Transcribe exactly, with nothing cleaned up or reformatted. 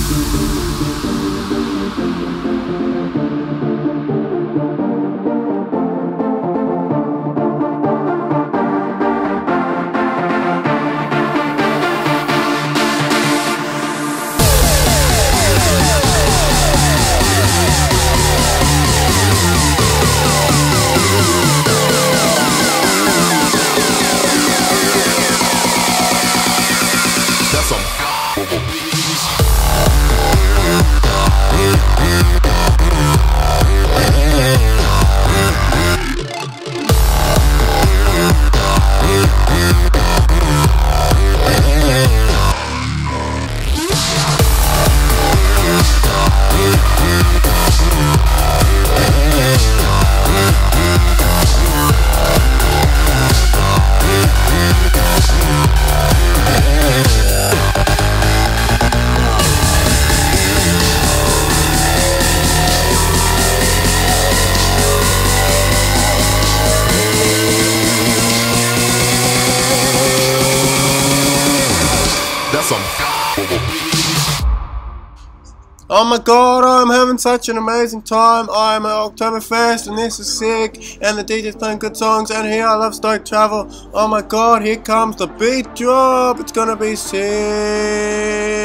Oh my god, I'm having such an amazing time. I'm at Oktoberfest and this is sick, and the D J's playing good songs, and here I love Stoke travel. Oh my god, here comes the beat drop. It's gonna be sick.